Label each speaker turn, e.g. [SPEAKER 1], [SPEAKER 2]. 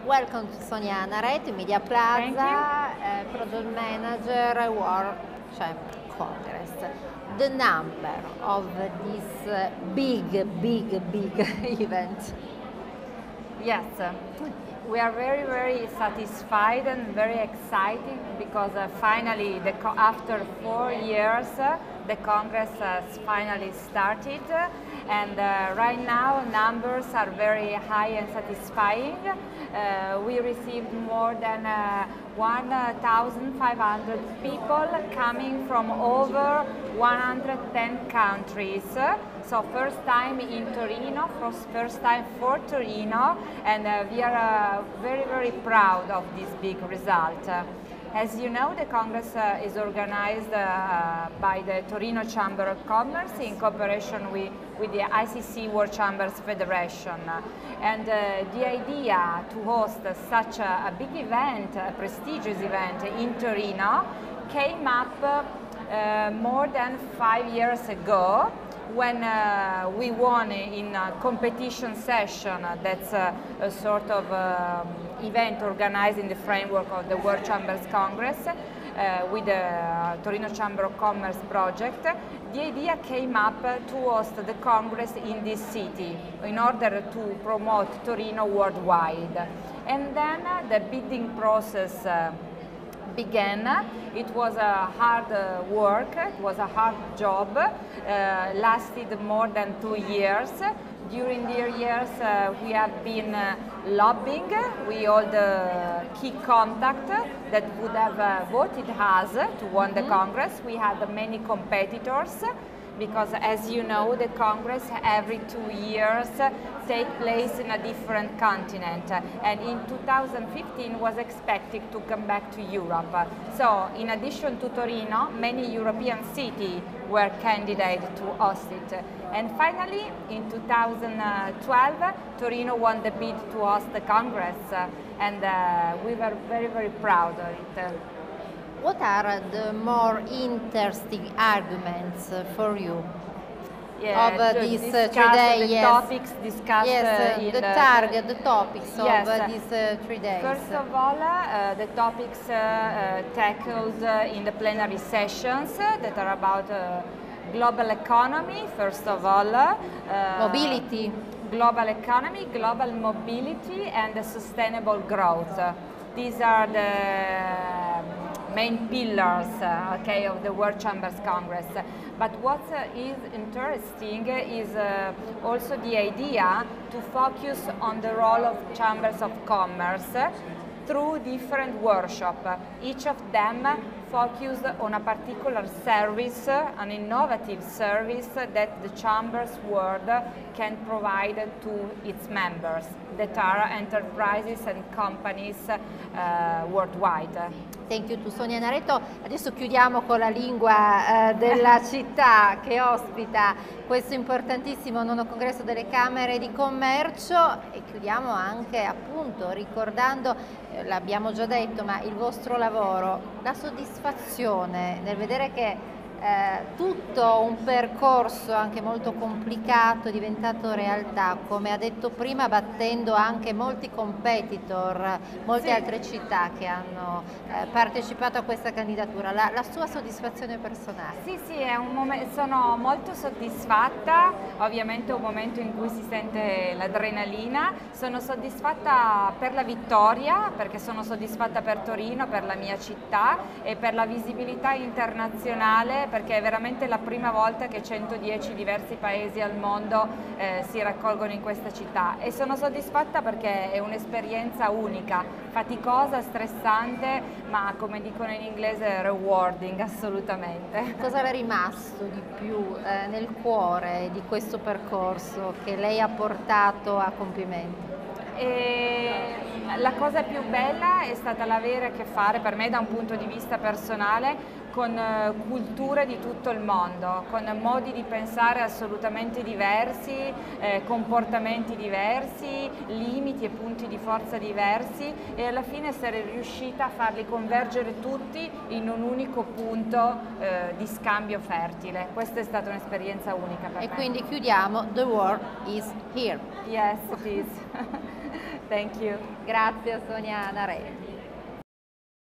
[SPEAKER 1] Welcome to Sonia Nareto, Media Plaza, Product Manager, World Chamber Congress. The number of this big event.
[SPEAKER 2] Yes, we are very satisfied and very excited because finally, after 4 years, the Congress has finally started, and right now numbers are very high and satisfying. We received more than 1,500 people coming from over 110 countries. So first time in Torino, first time for Torino, and we are very proud of this big result. As you know, the Congress is organized by the Torino Chamber of Commerce in cooperation with the ICC World Chambers Federation. And the idea to host such a big event, a prestigious event in Torino, came up more than 5 years ago, when we won in a competition session. That's a sort of event organized in the framework of the World Chambers Congress with the Torino Chamber of Commerce project. The idea came up to host the Congress in this city in order to promote Torino worldwide. And then the bidding process began. It was a hard work, it was a hard job, lasted more than 2 years. During the years we have been lobbying with all the key contact that would have voted us to win the Congress. We had many competitors, because as you know, the Congress every 2 years take place in a different continent, and in 2015 was expected to come back to Europe. So in addition to Torino, many European cities were candidates to host it. And finally, in 2012, Torino won the bid to host the Congress, and we were very proud of it.
[SPEAKER 1] What are the more interesting arguments for you of these 3 days?
[SPEAKER 2] The topics discussed in
[SPEAKER 1] the target, the topics of these 3 days.
[SPEAKER 2] First of all, the topics tackled in the plenary sessions that are about global economy, first of all.
[SPEAKER 1] Mobility.
[SPEAKER 2] Global economy, global mobility, and sustainable growth. These are the main pillars of the World Chambers Congress. But what is interesting is also the idea to focus on the role of chambers of commerce through different workshops. Each of them focused on a particular service, an innovative service that the Chambers world can provide to its members, that are enterprises and companies worldwide.
[SPEAKER 1] Thank you to Sonia Nareto. Adesso chiudiamo con la lingua della città che ospita questo importantissimo 9° congresso delle Camere di Commercio, e chiudiamo anche appunto ricordando, l'abbiamo già detto, ma il vostro lavoro, la soddisfazione nel vedere che tutto un percorso anche molto complicato è diventato realtà, come ha detto prima, battendo anche molti competitor, molte altre città che hanno partecipato a questa candidatura. La sua soddisfazione personale?
[SPEAKER 2] Sì, è un momento, sono molto soddisfatta, ovviamente è un momento in cui si sente l'adrenalina. Sono soddisfatta per la vittoria, perché sono soddisfatta per Torino, per la mia città, e per la visibilità internazionale, perché è veramente la prima volta che 110 diversi paesi al mondo si raccolgono in questa città, e sono soddisfatta perché è un'esperienza unica, faticosa, stressante, ma come dicono in inglese rewarding, assolutamente.
[SPEAKER 1] Cosa le è rimasto di più nel cuore di questo percorso che lei ha portato a compimento?
[SPEAKER 2] La cosa più bella è stata l'avere a che fare, per me da un punto di vista personale, con culture di tutto il mondo, con modi di pensare assolutamente diversi, comportamenti diversi, limiti e punti di forza diversi, e alla fine essere riuscita a farli convergere tutti in un unico punto di scambio fertile. Questa è stata un'esperienza unica per me.
[SPEAKER 1] E quindi chiudiamo, the world is here.
[SPEAKER 2] Yes, it is. Thank you.
[SPEAKER 1] Grazie a Sonia Narelli.